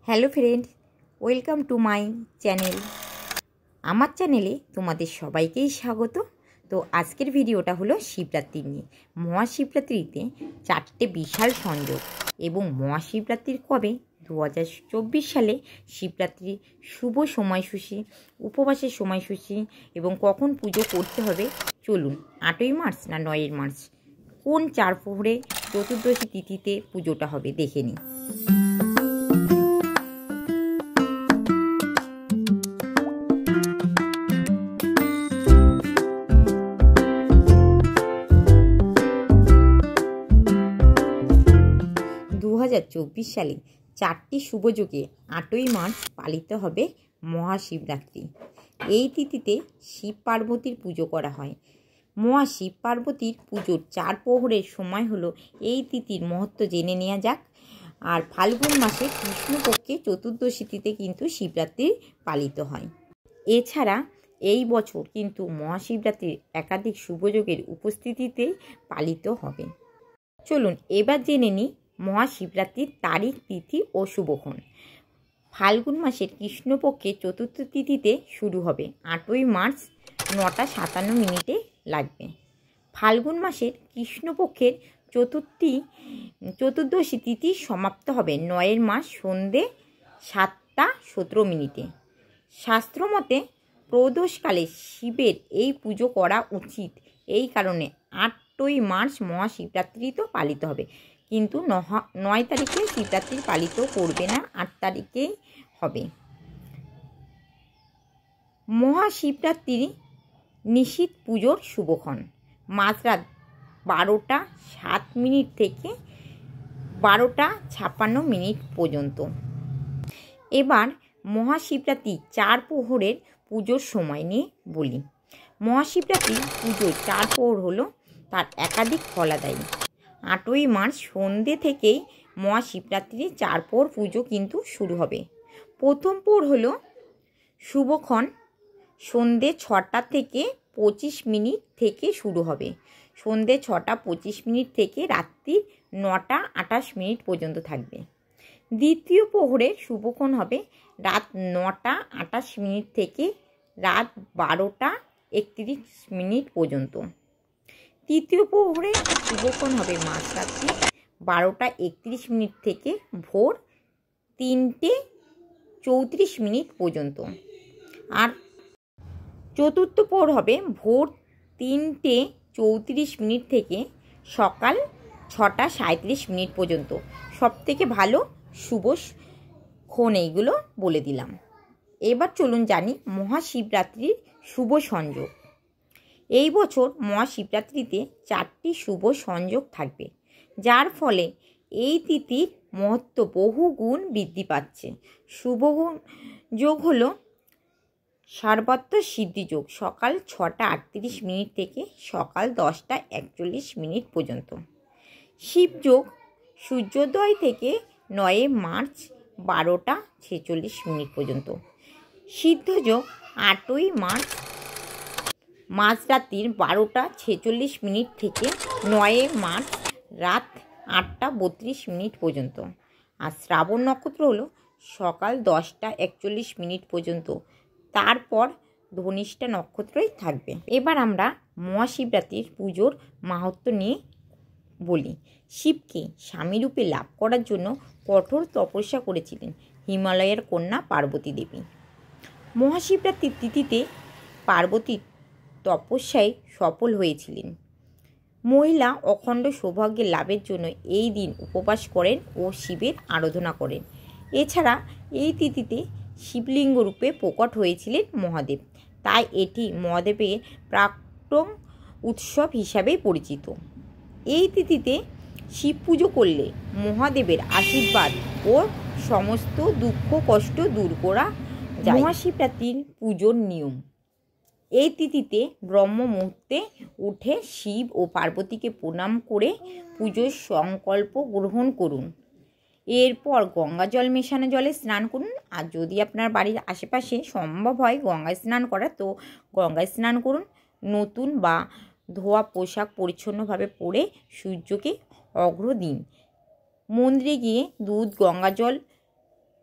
Hello friend, welcome to my channel. আমার চ্যানেলে তোমাদের সবাইকেই স্বাগত। তো আজকের ভিডিওটা হলো শিবরাত্রি নিয়ে। মহাশিবরাত্রিতে 4টে বিশাল সংযোগ এবং মহাশিবরাত্রির কবে 2024 সালে শিবরাত্রির শুভ সময়সূচি, উপবাসের সময়সূচি এবং কখন পুজো করতে হবে, চলুন 8ই মার্চ না 9ই মার্চ কোন 4 প্রহরে চতুর্দশী তিথিতে পুজোটা হবে দেখে নিই। সালে 4টি শুভযোগে 8ই মার্চ পালিত হবে মহাশিবরাত্রি। এই তিথিতে শিব পার্বতীর পুজো করা হয়। মহাশিব পার্বতীর পুজোর 4 প্রহরের সময় হলো এই তিথির মহত্ব জেনে নেওয়া যাক। আর ফাল্গুন মাসে কৃষ্ণপক্ষে চতুর্দশী তিথিতে কিন্তু শিবরাত্রি পালিত হয়। এছাড়া এই বছর কিন্তু মহাশিবরাত্রির একাধিক শুভযোগের উপস্থিতিতে পালিত হবে। চলুন এবার জেনে নিই মহাশিবরাত্রির তারিখ, তিথি ও শুভক্ষণ। ফাল্গুন মাসের কৃষ্ণপক্ষে চতুর্থ তিথিতে শুরু হবে। 8ই মার্চ 9টা 57 মিনিটে লাগবে। ফাল্গুন মাসের কৃষ্ণপক্ষের চতুর্দশী তিথি সমাপ্ত হবে 9 মাস সন্ধে 7টা 17 মিনিটে। শাস্ত্রমতে প্রদোষকালে শিবের এই পুজো করা উচিত। এই কারণে 8ই মার্চ মহাশিবরাত্রি তো পালিত হবে, কিন্তু 9 তারিখে শিবরাত্রি পালিত করবে না, 8 তারিখেই হবে। মহাশিবরাত্রি নিশীথ পুজোর শুভক্ষণ মাঝরাত 12টা 7 মিনিট থেকে 12টা 56 মিনিট পর্যন্ত। এবার মহাশিবরাত্রি 4 প্রহরের পুজোর সময় নিয়ে বলি। মহাশিবরাত্রি পুজোর 4 প্রহর হলো তার একাধিক ফলাদায়ী। 8ই মার্চ সন্ধ্যে থেকেই মহাশিবরাত্রির 4 প্রহর পুজো কিন্তু শুরু হবে। প্রথম প্রহর হলো শুভক্ষণ সন্ধ্যে 6টা থেকে 25 মিনিট থেকে শুরু হবে। সন্ধ্যে 6টা 25 মিনিট থেকে রাত্রি 9টা 28 মিনিট পর্যন্ত থাকবে। দ্বিতীয় প্রহরের শুভক্ষণ হবে রাত 9টা 28 মিনিট থেকে রাত 12টা 31 মিনিট পর্যন্ত। তৃতীয় প্রহরে শুভক্ষণ হবে মাঝরাত্রি 12টা 31 মিনিট থেকে ভোর 3টে 34 মিনিট পর্যন্ত। আর চতুর্থ প্রহর হবে ভোর 3টে 34 মিনিট থেকে সকাল 6টা 37 মিনিট পর্যন্ত। সবথেকে ভালো শুভ ক্ষণ এইগুলো বলে দিলাম। এবার চলুন জানি মহাশিবরাত্রির শুভ সংযোগ। এই বছর মহাশিবরাত্রিতে 4টি শুভ সংযোগ থাকবে, যার ফলে এই তিথির মহত্ব বহু গুণ বৃদ্ধি পাচ্ছে। শুভ যোগ হলো সর্বত্র সিদ্ধিযোগ সকাল 6টা 38 মিনিট থেকে সকাল 10টা 41 মিনিট পর্যন্ত। শিবযোগ সূর্যোদয় থেকে 9 মার্চ 12টা 46 মিনিট পর্যন্ত। সিদ্ধযোগ 8ই মার্চ মাঝরাত্রির 12টা 46 মিনিট থেকে 9 মার্চ রাত 8টা 32 মিনিট পর্যন্ত। আর শ্রাবণ নক্ষত্র হলো সকাল 10টা 41 মিনিট পর্যন্ত। তারপর ধনিষ্ঠা নক্ষত্রই থাকবে। এবার আমরা মহাশিবরাত্রির পুজোর মাহাত্ম্য নিয়ে বলি। শিবকে স্বামীরূপে লাভ করার জন্য কঠোর তপস্যা করেছিলেন হিমালয়ের কন্যা পার্বতী দেবী। মহাশিবরাত্রির তিথিতে পার্বতী তপস্যায় সফল হয়েছিলেন। মহিলা অখণ্ড সৌভাগ্যের লাভের জন্য এই দিন উপবাস করেন ও শিবের আরাধনা করেন। এছাড়া এই তিথিতে শিবলিঙ্গ রূপে প্রকট হয়েছিলেন মহাদেব, তাই এটি মহাদেবের প্রাক্তন উৎসব হিসাবে পরিচিত। এই তিথিতে শিব পুজো করলে মহাদেবের আশীর্বাদ ও সমস্ত দুঃখ কষ্ট দূর করা যায়। মহাশিবরাত্রির পুজোর নিয়ম। এই তিথিতে ব্রহ্ম মুহূর্তে উঠে শিব ও পার্বতীকে প্রণাম করে পুজোর সংকল্প গ্রহণ করুন। এরপর গঙ্গা জল মেশানো জলে স্নান করুন। আর যদি আপনার বাড়ির আশেপাশে সম্ভব হয় গঙ্গায় স্নান করা, তো গঙ্গায় স্নান করুন। নতুন বা ধোয়া পোশাক পরিচ্ছন্নভাবে পরে সূর্যকে অর্ঘ্য দিন। মন্দিরে গিয়ে দুধ, গঙ্গা জল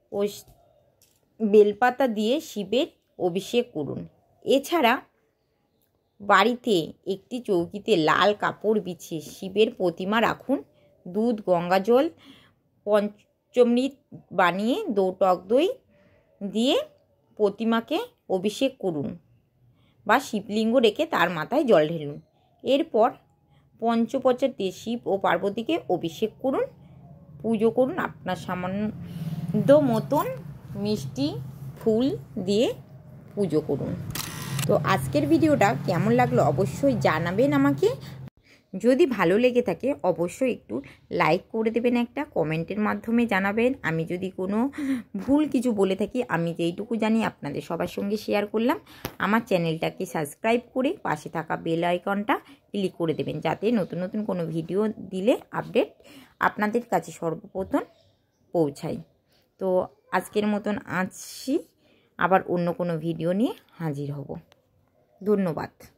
ও বেলপাতা দিয়ে শিবের অভিষেক করুন। এছাড়া বাড়িতে একটি চৌকিতে লাল কাপড় বিছিয়ে শিবের প্রতিমা রাখুন। দুধ, গঙ্গাজল, পঞ্চামৃত বানিয়ে টক দই দিয়ে প্রতিমাকে অভিষেক করুন বা শিবলিঙ্গ রেখে তার মাথায় জল ঢেলুন। এরপর পঞ্চপ্রচার দিয়ে শিব ও পার্বতীকে অভিষেক করুন, পুজো করুন। আপনার সামান্য মতন মিষ্টি ফুল দিয়ে পুজো করুন। তো আজকের ভিডিওটা কেমন লাগলো অবশ্যই জানাবেন আমাকে। যদি ভালো লেগে থাকে অবশ্যই একটু লাইক করে দেবেন, একটা কমেন্টের মাধ্যমে জানাবেন। আমি যদি কোনো ভুল কিছু বলে থাকি, আমি যেইটুকু জানি আপনাদের সবার সঙ্গে শেয়ার করলাম। আমার চ্যানেলটাকে সাবস্ক্রাইব করে পাশে থাকা বেল আইকনটা ক্লিক করে দেবেন, যাতে নতুন নতুন কোনো ভিডিও দিলে আপডেট আপনাদের কাছে সর্বপ্রথম পৌঁছায়। তো আজকের মতন আসছি, আবার অন্য কোনো ভিডিও নিয়ে হাজির হব। ধন্যবাদ।